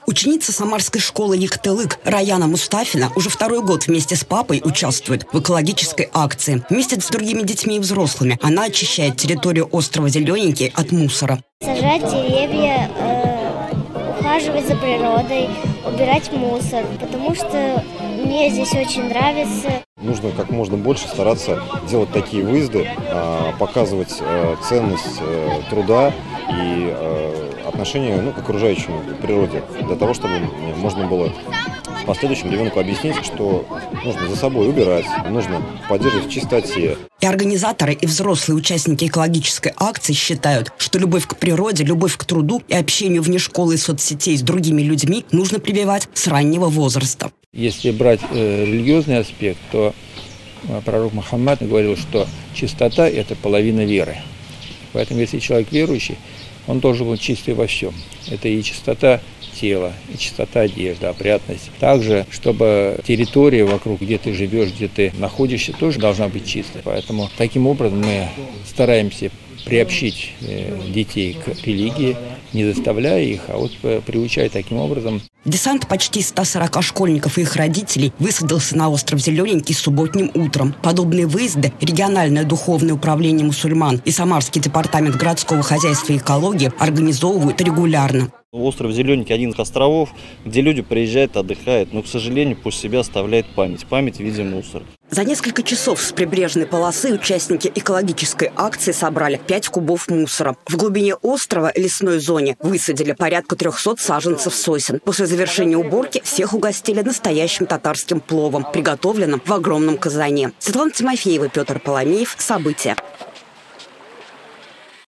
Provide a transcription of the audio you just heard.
Ученица самарской школы Яктылык Раяна Мустафина уже второй год вместе с папой участвует в экологической акции. Вместе с другими детьми и взрослыми она очищает территорию острова Зелененький от мусора. Сажать деревья, ухаживать за природой, убирать мусор, потому что мне здесь очень нравится. Нужно как можно больше стараться делать такие выезды, показывать ценность труда и отношение к окружающей природе, для того, чтобы можно было в последующем ребенку объяснить, что нужно за собой убирать, нужно поддерживать в чистоте. И организаторы, и взрослые участники экологической акции считают, что любовь к природе, любовь к труду и общению вне школы и соцсетей с другими людьми нужно прививать с раннего возраста. Если брать религиозный аспект, то пророк Мухаммад говорил, что чистота – это половина веры. Поэтому, если человек верующий, он должен быть чистый во всем. Это и чистота тела, и чистота одежды, опрятность. Также, чтобы территория вокруг, где ты живешь, где ты находишься, тоже должна быть чистой. Поэтому таким образом мы стараемся приобщить детей к религии, не заставляя их, а вот приучая таким образом. Десант почти 140 школьников и их родителей высадился на остров Зелененький субботним утром. Подобные выезды региональное духовное управление мусульман и Самарский департамент городского хозяйства и экологии организовывают регулярно. Остров Зелененький – один из островов, где люди приезжают, отдыхают, но, к сожалению, после себя оставляет память в виде мусора. За несколько часов с прибрежной полосы участники экологической акции собрали 5 кубов мусора. В глубине острова лесной зоне высадили порядка 300 саженцев сосен. После завершения уборки всех угостили настоящим татарским пловом, приготовленным в огромном казане. Светлана Тимофеева, Петр Поломеев. События.